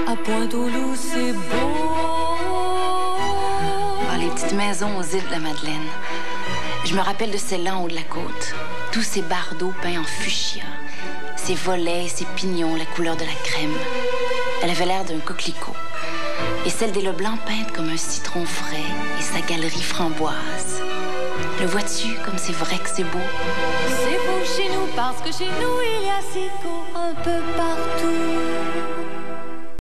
À Pointe-aux-Loups, c'est beau. Ah, les petites maisons aux îles de la Madeleine. Je me rappelle de celle-là en haut de la côte. Tous ces bardeaux peints en fuchsia. Ses volets, ses pignons, la couleur de la crème. Elle avait l'air d'un coquelicot. Et celle des Leblanc peinte comme un citron frais et sa galerie framboise. Le vois-tu comme c'est vrai que c'est beau? C'est beau chez nous parce que chez nous il y a Cico un peu partout.